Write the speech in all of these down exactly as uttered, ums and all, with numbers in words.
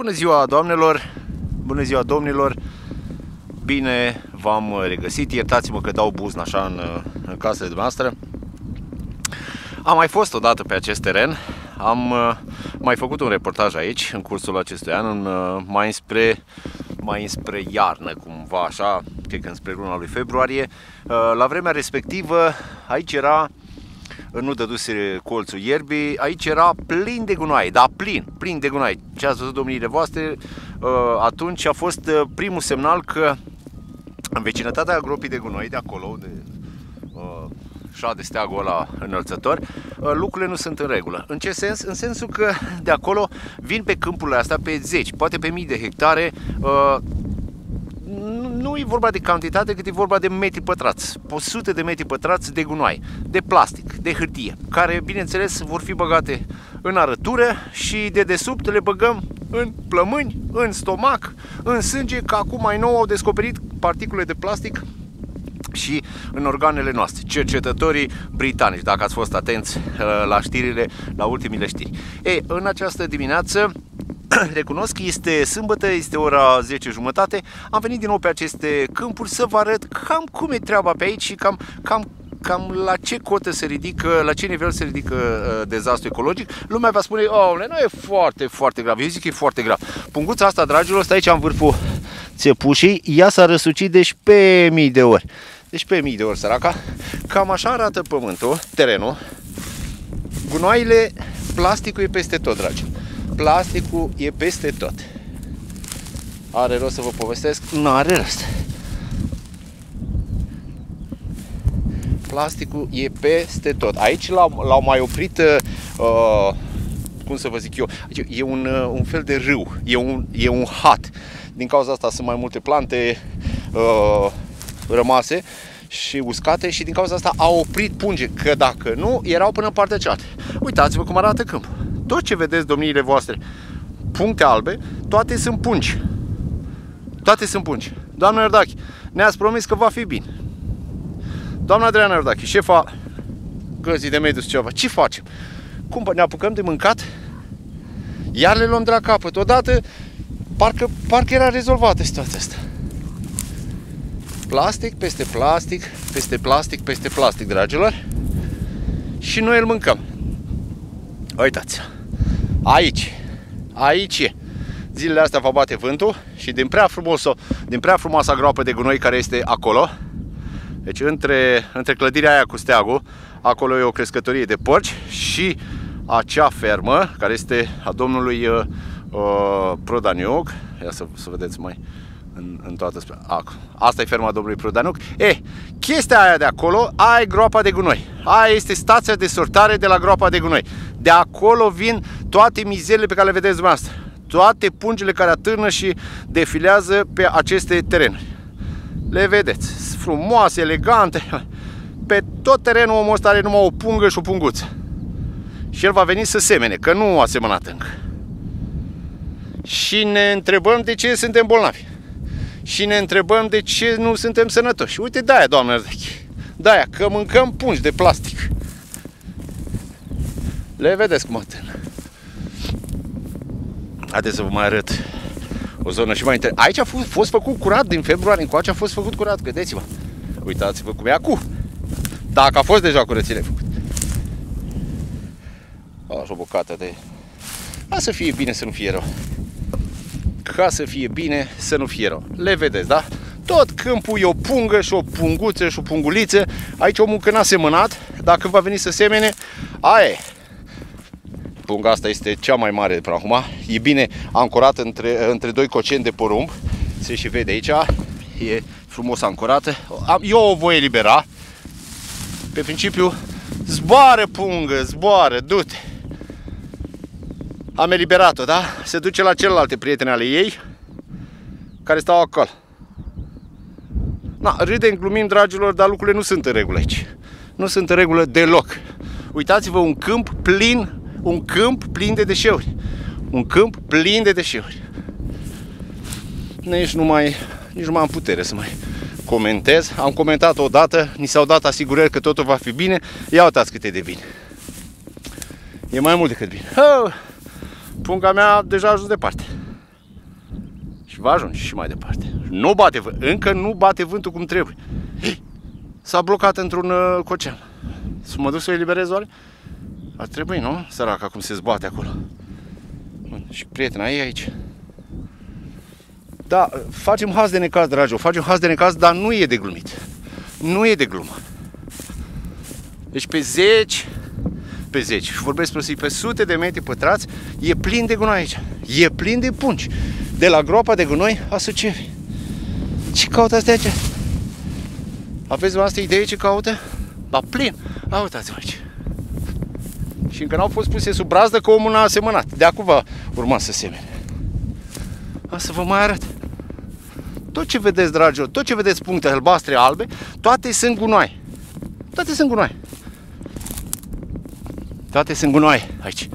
Bună ziua, doamnelor! Bună ziua, domnilor! Bine v-am regăsit. Iertați-mă că dau buzna așa în, în casele dumneavoastră. Am mai fost odată pe acest teren. Am uh, mai făcut un reportaj aici, în cursul acestui an, în, uh, mai înspre, mai înspre iarnă, cumva așa, cred că înspre luna lui februarie. Uh, la vremea respectivă, aici era, nu dăduse colțul ierbii, aici era plin de gunoi, da, plin, plin de gunoi. Ce ați văzut, domniile voastre, uh, atunci a fost uh, primul semnal că în vecinătatea gropii de gunoi, de acolo, de uh, șa de steagul ăla înălțător, lucrurile nu sunt în regulă. În ce sens? În sensul că de acolo vin pe câmpurile astea pe zeci, poate pe mii de hectare. Nu e vorba de cantitate, cât e vorba de metri pătrați, sute de metri pătrați de gunoi, de plastic, de hârtie, care, bineînțeles, vor fi băgate în arătură și de desubt le băgăm în plămâni, în stomac, în sânge, că acum mai nou au descoperit particule de plastic și în organele noastre, cercetătorii britanici, dacă ați fost atenți la știrile, la ultimile știri. Ei, în această dimineață, recunosc că este sâmbătă, este ora zece jumătate, am venit din nou pe aceste câmpuri să vă arăt cam cum e treaba pe aici și cam, cam, cam la ce cotă se ridică, la ce nivel se ridică uh, dezastru ecologic. Lumea va spune, oh, nu e foarte, foarte grav. Eu zic că e foarte grav. Punguța asta, dragilor, stă aici în vârful țepușii, ea s-a răsucit deci pe mii de ori. Deci pe mii de ori, săraca. Cam așa arată pământul, terenul. Gunoaiele, plasticul e peste tot, dragi. Plasticul e peste tot. Are rost să vă povestesc? Nu are rost. Plasticul e peste tot. Aici l-au mai oprit, uh, cum să vă zic eu, e un, un fel de râu, e un, e un hat. Din cauza asta sunt mai multe plante uh, rămase și uscate și din cauza asta au oprit punge, că dacă nu, erau până în partea cealaltă. Uitați-vă cum arată câmpul. Tot ce vedeți, domniile voastre, puncte albe, toate sunt pungi. Toate sunt pungi. Doamna Iordache, ne-ați promis că va fi bine. Doamna Adriana Iordache, șefa găzii de mediu, ceva, ce facem? Cum ne apucăm de mâncat? Iar le luăm de la capăt. Odată, parcă, parcă era rezolvată situația asta. Plastic peste plastic, peste plastic, peste plastic, dragilor. Și noi îl mâncăm. Uitați, aici, aici e. Zilele astea va bate vântul și din prea, frumos, din prea frumoasa groapă de gunoi care este acolo, deci între, între clădirea aia cu steagul, acolo e o crescătorie de porci și acea fermă, care este a domnului uh, Prodaniuc. Ia să, să vedeți mai în, în toată... Asta e ferma domnului Prodaniuc. E, chestia aia de acolo, aia e groapa de gunoi. Aia este stația de sortare de la groapa de gunoi. De acolo vin toate mizerile pe care le vedeți dumneavoastră. Toate pungile care atârnă și defilează pe aceste terenuri. Le vedeți, frumoase, elegante. Pe tot terenul omul ăsta are numai o pungă și o punguță. Și el va veni să semene, că nu a semănat încă. Și ne întrebăm de ce suntem bolnavi. Și ne întrebăm de ce nu suntem sănătoși. Uite, de-aia, doamnă, de-aia, că mâncăm pungi de plastic. Le vedeți cum atârnă. Haideți să vă mai arăt o zonă și mai interesantă. Aici a fost, fost făcut curat din februarie încoace, a fost făcut curat, vedeți-vă. Uitați-vă cum e acum. Dacă a fost deja curățire făcut. Așa o bucată de... Ca să fie bine, să nu fie rău. Ca să fie bine, să nu fie rău. Le vedeți, da? Tot câmpul e o pungă și o punguță și o punguliță. Aici omul că n-a semănat, dacă va veni să semene, aia e. Punga asta este cea mai mare de până acum. E bine ancorată între, între doi coceni de porumb. Se și vede aici. E frumos ancorată. Eu o voi elibera. Pe principiu, zboară pungă, zboară, du-te. Am eliberat-o, da? Se duce la celelalte prietene ale ei care stau acolo. Na, râdem, glumim, dragilor, dar lucrurile nu sunt în regulă aici. Nu sunt în regulă deloc. Uitați-vă, un câmp plin, un câmp plin de deșeuri. Un câmp plin de deșeuri. Nici nu mai, nici nu mai am putere să mai comentez. Am comentat odată, ni s-au dat asigurări că totul va fi bine. Ia uitați cât e de bine. E mai mult decât bine. Oh, punga mea deja a ajuns departe. Și va ajunge și mai departe. Nu bate vânt. Încă nu bate vântul cum trebuie. S-a blocat într-un uh, cocean. Să mă duc să o eliberez oare? Ar trebui, nu? Săraca cum se zbate acolo. Și prietena ei aici. Da, facem haz de necaz, dragilor. Facem haz de necaz, dar nu e de glumit. Nu e de glumă. Deci pe zeci, pe zeci, vorbesc pe, pe sute de metri pătrați, e plin de gunoi aici. E plin de pungi. De la groapa de gunoi a Sucevi. Ce caută astea aici? Aveți voastră idee ce caută? Ba plin. A, uitați-vă aici. Și încă n-au fost puse sub brazdă că omul n-a semănat. De acum va urma să semene. A, să vă mai arăt. Tot ce vedeți, dragilor, tot ce vedeți puncte albastre, albe, toate sunt gunoi. Toate sunt gunoi. Toate sunt gunoi aici.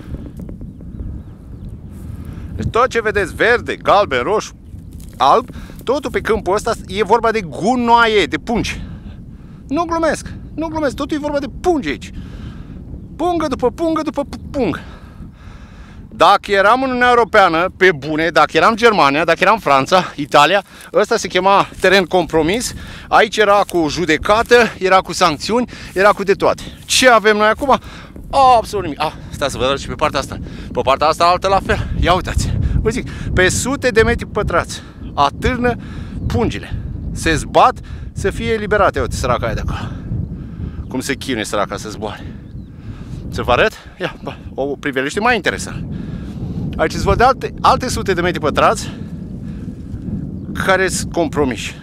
Deci tot ce vedeți verde, galben, roșu, alb, totul pe câmpul ăsta e vorba de gunoaie, de pungi. Nu glumesc, nu glumesc, totul e vorba de pungi aici. Pungă după pungă după pungă. Dacă eram în Uniunea Europeană, pe bune, dacă eram Germania, dacă eram Franța, Italia, ăsta se chema teren compromis, aici era cu judecată, era cu sancțiuni, era cu de toate. Ce avem noi acum? Absolut nimic. Ah, stai să vă arăt și pe partea asta. Pe partea asta altă la fel. Ia uitați. Vă zic, pe sute de metri pătrați atârnă pungile. Se zbat să fie eliberate. Uite, săraca aia de acolo. Cum se chinuie săraca să zboare. Să vă arăt? Ia, bă, o priveliște mai interesant. Aici îți văd de alte, alte sute de metri pătrați care sunt compromiși.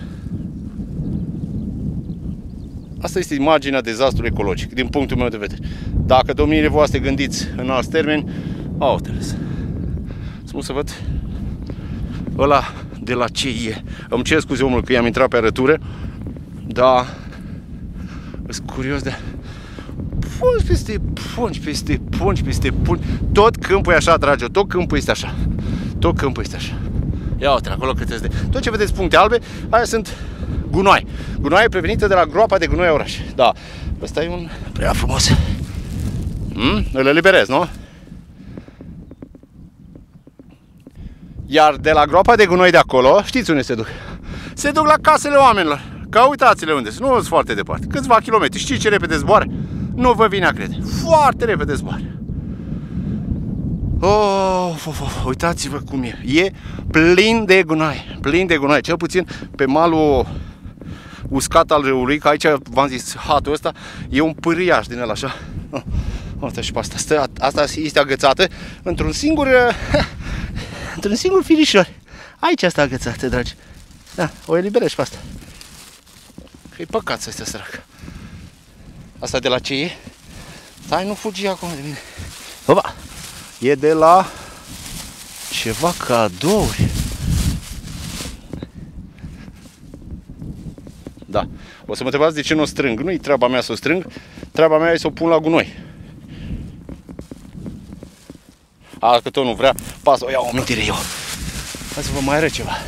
Asta este imaginea dezastrului ecologic, din punctul meu de vedere. Dacă domniile voastre gândiți în alți termeni, au teles. Spun să văd ăla de la ce e. Îmi cer scuze, omul, că i-am intrat pe arătură, dar sunt curios de... Pungi peste pungi, peste pungi, peste pungi. Tot câmpul e așa, dragilor, tot câmpul este așa. Tot câmpul este așa. Ia uite, acolo câte de... Tot ce vedeți puncte albe, aia sunt gunoi. Gunoaie prevenite de la groapa de gunoi oraș. Da, ăsta e un prea frumos. Hmm? Îl eliberez, nu? Iar de la groapa de gunoi de acolo, știți unde se duc? Se duc la casele oamenilor. Că uitați-le unde sunt, nu sunt foarte departe. Câțiva kilometri. Știți ce repede zboară? Nu vă vine a crede. Foarte repede zboară. Oh, of, of, uitați-vă cum e. E plin de gunoi. Plin de gunoi. Cel puțin pe malul uscat al râului, că aici, v-am zis, hatul ăsta e un pâriaș din ăla, așa. Oh, uite și pe asta. Stă, asta este agățată într-un singur într-un singur firișor. Aici asta agățată, dragi. Da, o eliberezi pe asta. Că e păcat să stea săracă. Asta de la ce e? Stai, nu fugi acum de mine. Opa! E de la ceva cadouri. Da. O să mă întrebați de ce nu o strâng. Nu-i treaba mea să o strâng. Treaba mea e să o pun la gunoi. A, că tot nu vrea, pas, o iau o amintire eu. Hai să vă mai arăt ceva.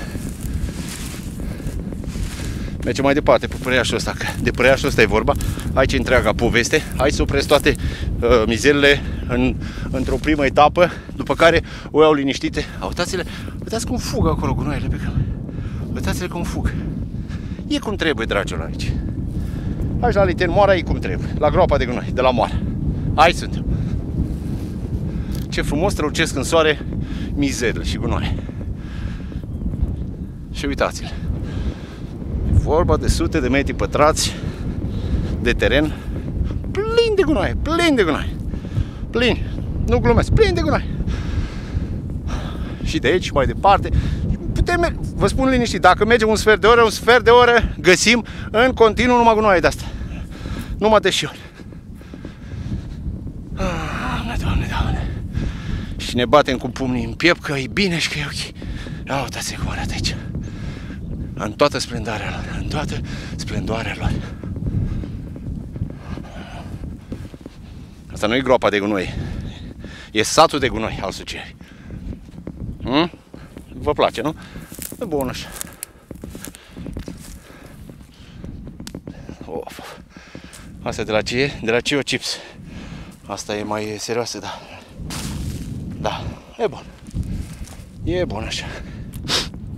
Mergem mai departe pe păreașul ăsta, că de păreașul ăsta e vorba. Aici e întreaga poveste. Aici se opresc toate uh, mizerile în, într-o primă etapă, după care o iau liniștite. A, uitați-le, uitați cum fug acolo gunoaiele pe câmp. Uitați-le cum fug. E cum trebuie, dragilor, aici. Aici la Liten Moara e cum trebuie, la groapa de gunoi, de la Moara. Aici suntem. Ce frumos strălucesc în soare mizerile și gunoaie. Și uitați-le. Vorba de sute de metri pătrați de teren plin de gunoaie, plin de gunoaie. Plin, nu glumesc, plin de gunoaie. Și de aici mai departe putem, vă spun liniștit, dacă mergem un sfert de oră, un sfert de oră găsim în continuu numai gunoaie de asta. Numai deșiuri. Doamne, Doamne, Doamne. Și ne batem cu pumnii în piept că e bine și că e ok. Ia uitați-i cum arată aici. În toată splendoarea lor, în toată splendoarea lor. Asta nu e groapa de gunoi, e satul de gunoi al Sucevi. Hmm? Vă place, nu? E bun așa. Of. Asta de la ce e? De la Cio Chips. Asta e mai serioasă, da. Da, e bun. E bun așa.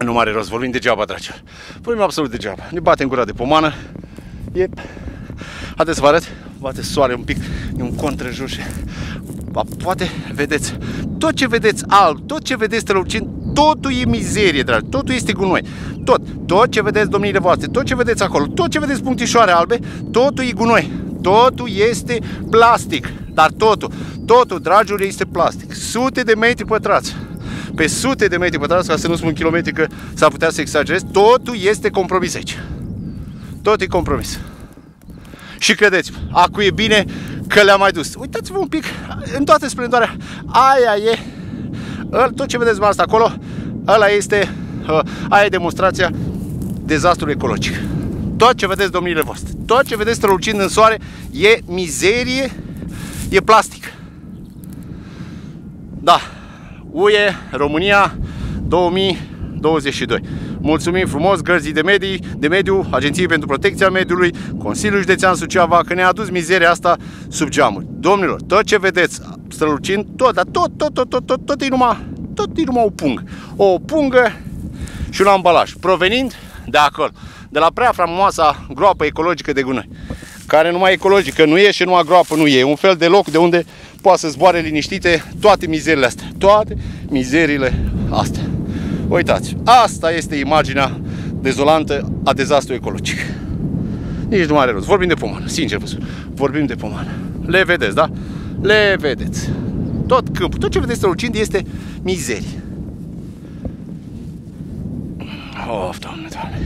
Nu mare rost, vorbim degeaba, dragi. Vorbim absolut degeaba. Ne batem gura de pomană. E... Haideți să vă arăt. Bate soare un pic, e un contrajur și... Poate vedeți, tot ce vedeți alb, tot ce vedeți strălucind, totul e mizerie, dragi, totul este gunoi. Tot, tot ce vedeți, domniile voastre, tot ce vedeți acolo, tot ce vedeți punctișoare albe, totul e gunoi. Totul este plastic, dar totul, totul, dragilor, este plastic. Sute de metri pătrați. Pe sute de metri pătrați, ca să nu spun kilometri, că s-ar putea să exagerez, totul este compromis aici. Tot e compromis. Și credeți-mă, acu e bine că le-am mai dus. Uitați-vă un pic, în toată splendoarea, aia e, tot ce vedeți asta acolo, ăla este, aia e demonstrația dezastrului ecologic. Tot ce vedeți, domnile voastre, tot ce vedeți strălucind în soare e mizerie, e plastic. Da, U E România două mii douăzeci și doi. Mulțumim frumos Gărzii de, medii, de Mediu, Agenției pentru Protecția Mediului, Consiliul Județean Suceava, că ne-a adus mizeria asta sub geamuri. Domnilor, tot ce vedeți strălucind, tot, dar tot, tot, tot, tot, tot, tot e numai, tot e numai o pungă. O pungă și un ambalaj, provenind de acolo, de la prea frumoasa groapă ecologică de gunoi, care numai ecologică nu e și numai groapă nu e. E un fel de loc de unde poate să zboare liniștite toate mizerile astea, toate mizerile astea. Uitați, asta este imaginea dezolantă a dezastrului ecologic. Nici nu are rost. Vorbim de pomană, sincer vă spun. Vorbim de pomană. Le vedeți, da? Le vedeți. Tot câmpul, tot ce vedeți strălucind este mizerie. Of, Doamne, Doamne.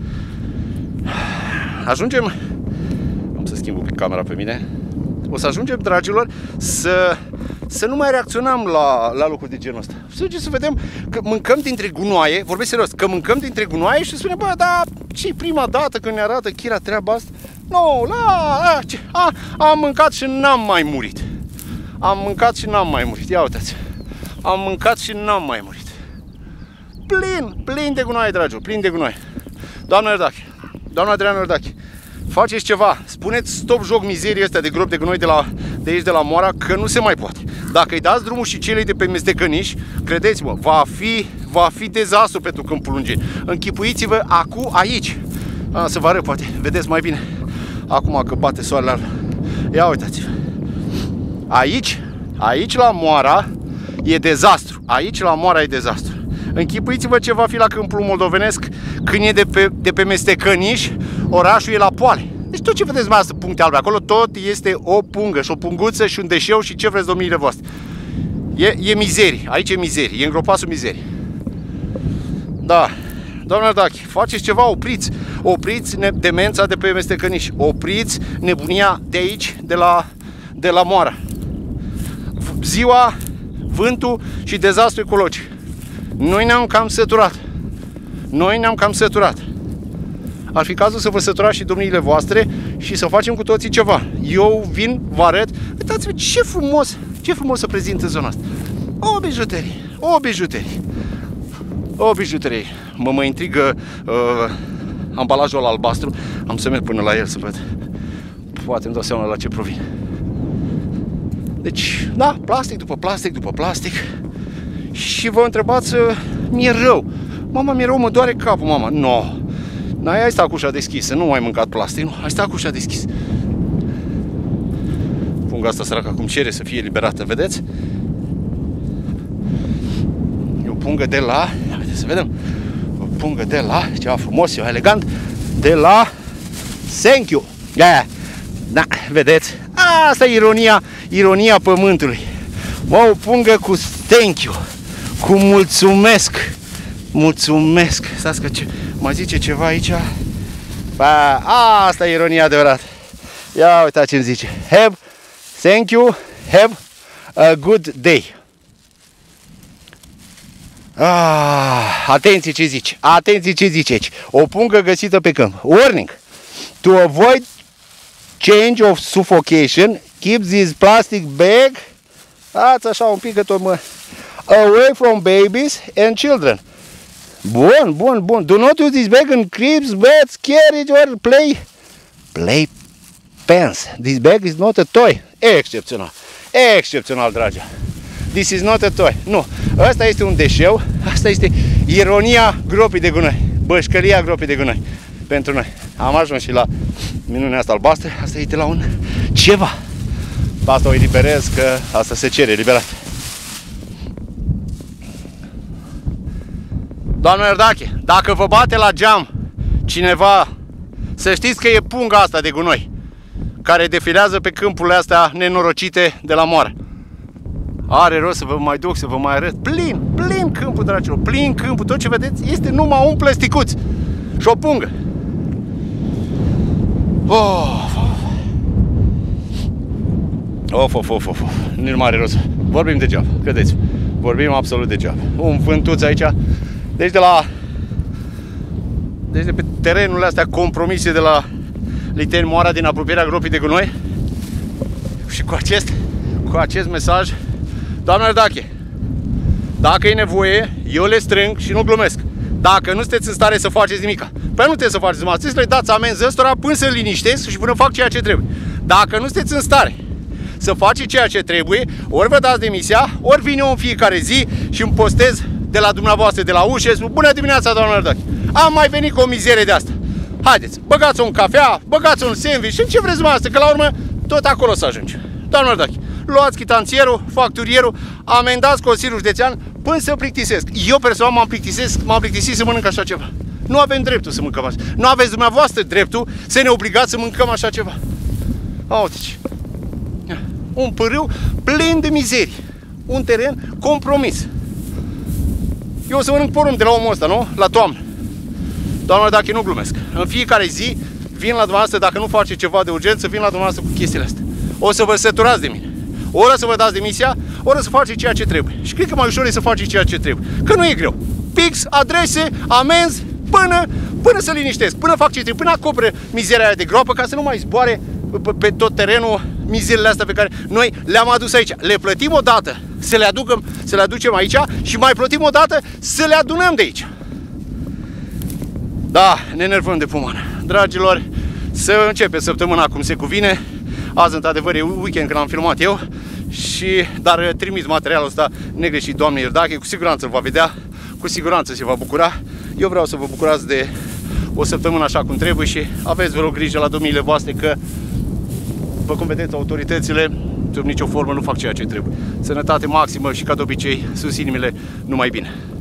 Ajungem... Am să schimb un pic camera pe mine. O să ajungem, dragilor, să... să nu mai reacționăm la, la lucruri de genul ăsta. Să, să vedem că mâncăm dintre gunoaie, vorbesc serios, că mâncăm dintre gunoaie și spunem, bă, da, ce prima dată când ne arată Chira treaba asta? Nu, la, a, ce, a, am mâncat și n-am mai murit. Am mâncat și n-am mai murit, ia uitați. Am mâncat și n-am mai murit. Plin, plin de gunoaie, dragilor, plin de gunoaie. Doamna Iordache, doamna Adriana Iordache, faceți ceva, spuneți stop joc mizerii astea de gropi de gunoi de, la, de aici de la Moara, că nu se mai poate. Dacă îi dați drumul și celei de pe Mestecăniș, credeți-mă, va fi, va fi dezastru pentru Câmpul Lungeni. Închipuiți-vă acum aici. A, să vă arăt, poate, vedeți mai bine. Acum că bate soarele alb. Ia uitați-vă. Aici, aici la Moara e dezastru. Aici la Moara e dezastru. Închipuiți-vă ce va fi la Câmpul Moldovenesc când e de pe, de pe Mestecăniș, orașul e la poale. Deci tot ce vedeți mai asta, puncte albe acolo, tot este o pungă și o punguță și un deșeu și ce vreți, domniile voastre. E, e mizerie, aici e mizerie, e îngropat sub mizerie. Da, doamna Dachi, faceți ceva, opriți, opriți demența de pe Mestecăniș, opriți nebunia de aici, de la, de la Moara. Ziua, vântul și dezastru ecologic. Noi ne-am cam săturat. Noi ne-am cam săturat. Ar fi cazul să vă săturați și domniile voastre și să facem cu toții ceva. Eu vin, vă arăt. Uitați-vă ce frumos, ce frumos să prezintă zona asta. O bijuterie, o bijuterie. O bijuterie. Mă mă intrigă uh, ambalajul ăla albastru. Am să merg până la el să văd. Poate îmi dau seama la ce provine. Deci, da, plastic după plastic după plastic. Și vă întrebați, mi-e rău. Mama, mi-e rău, mă doare capul, mama. Nu. No. N-ai, ai stat cu ușa deschisă, nu mai mâncat plastic, nu, ai stat cu ușa deschisă. Punga asta săracă acum cere să fie eliberată, vedeți? E o pungă de la, haideți să vedem, o pungă de la, ceva frumos, ceva elegant, de la Thank you. Yeah. Da, vedeți? Asta e ironia, ironia pământului. Mă, o pungă cu thank you, cu mulțumesc. Mulțumesc. Stați că ce... mai zice ceva aici. Ba, asta e ironia adevărată. Ia uitați ce îmi zice. Have, thank you, have a good day. Ah, atenție ce zice. Atenție ce zice aici. O pungă găsită pe câmp. Warning. To avoid change of suffocation, keep this plastic bag. Ați așa un pic că tot mă... away from babies and children. Bun, bun, bun. Do not use this bag in cribs, beds, carriage or play play pens. This bag is not a toy. Excepțional. Excepțional, dragi. This is not a toy. Nu. Asta este un deșeu. Asta este Ironia gropii de gunoi, bășcăria gropii de gunoi pentru noi. Am ajuns și la minunea asta albastră. Asta e de la un ceva. Asta o eliberez, că asta se cere eliberat. Doamne Iordache, dacă vă bate la geam cineva, să știți că e punga asta de gunoi care defilează pe câmpurile astea nenorocite de la moară. Are rost să vă mai duc, să vă mai arăt. Plin, plin câmpul, dragilor, plin câmpul. Tot ce vedeți este numai un plăsticuț și o pungă. Of, of, of, of, of. Nu mai are rost. Vorbim degeaba, credeți. Vorbim absolut degeaba. Un vântuț aici. Deci de la... Deci de pe terenurile astea compromise de la Liteni Moara, din apropierea gropii de gunoi. Și cu acest, cu acest mesaj, doamne Iordache, dacă e nevoie, eu le strâng și nu glumesc. Dacă nu sunteți în stare să faceți nimica, păi nu trebuie să faceți nimic, să le dați amenzi ăstora până să liniștesc și până fac ceea ce trebuie. Dacă nu sunteți în stare să faceți ceea ce trebuie, ori vă dați demisia, ori vin eu în fiecare zi și îmi postez de la dumneavoastră, de la ușă, spun: bună dimineața, doamna Iordache, am mai venit cu o mizerie de asta. Haideți, băgați-o în cafea, băgați-o în sandwich și ce vreți dumneavoastră, că la urmă tot acolo să ajunge. Doamna Iordache, luați chitanțierul, facturierul, amendați Consiliul Județean până să plictisesc. Eu personal m-am plictisesc, m-am plictisit să mănânc așa ceva. Nu avem dreptul să mâncăm așa. Nu aveți dumneavoastră dreptul să ne obligați să mâncăm așa ceva. Uite-ci. Un pârâu plin de mizerii. Un teren compromis. Eu o să mănânc porumb de la omul ăsta, nu? La toamnă. Doamne, dacă nu glumesc. În fiecare zi vin la dumneavoastră, dacă nu face ceva de urgență, vin la dumneavoastră cu chestiile astea. O să vă săturați de mine. Ori o să vă dați demisia, ori o să faceți ceea ce trebuie. Și cred că mai ușor e să faceți ceea ce trebuie. Că nu e greu. Pix, adrese, amenzi, până, până să liniștesc, până fac ce trebuie, până acopere mizeria aia de groapă, ca să nu mai zboare pe, pe tot terenul mizeriile astea pe care noi le-am adus aici. Le plătim odată să le aducem, să le aducem aici și mai plătim odată să le adunăm de aici. Da, ne enervăm de pomană. Dragilor, să începem săptămâna cum se cuvine. Azi, într-adevăr, e weekend când am filmat eu, și, dar trimit materialul ăsta negreșit doamnei Iordache, cu siguranță îl va vedea, cu siguranță se va bucura. Eu vreau să vă bucurați de o săptămână așa cum trebuie și aveți, vă rog, grijă la domniile voastre, că, după cum vedeți, autoritățile sub nicio formă nu fac ceea ce trebuie. Sănătate maximă și, ca de obicei, sus inimile, numai bine.